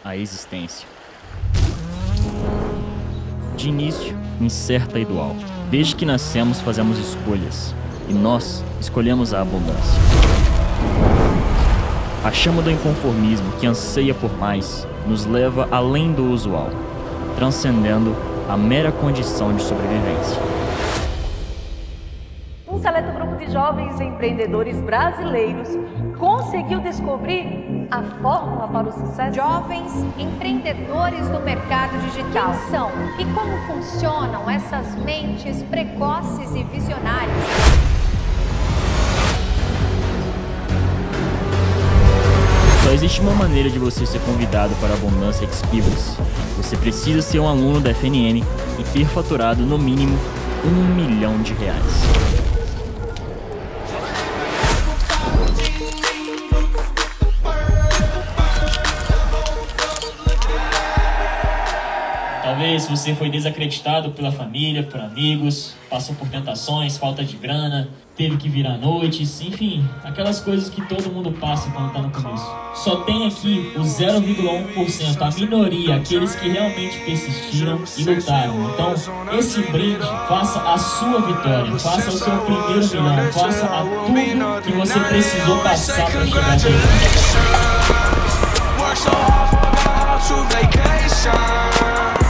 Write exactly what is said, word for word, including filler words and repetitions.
a existência. De início, incerta e dual. Desde que nascemos, fazemos escolhas. E nós escolhemos a abundância. A chama do inconformismo, que anseia por mais, nos leva além do usual, transcendendo a mera condição de sobrevivência. Um seleto grupo de jovens empreendedores brasileiros conseguiu descobrir a fórmula para o sucesso. Jovens empreendedores do mercado digital. Quem são? E como funcionam essas mentes precoces e visionárias? Só existe uma maneira de você ser convidado para a Abundância Experience. Você precisa ser um aluno da F N M e ter faturado no mínimo um milhão de reais. Talvez você foi desacreditado pela família, por amigos, passou por tentações, falta de grana, teve que virar noites, enfim, aquelas coisas que todo mundo passa quando está no começo. Só tem aqui o zero vírgula um por cento, a minoria, aqueles que realmente persistiram e lutaram. Então, esse brinde, faça a sua vitória, faça o seu primeiro milhão, faça a tudo que você precisou passar para chegar até aqui.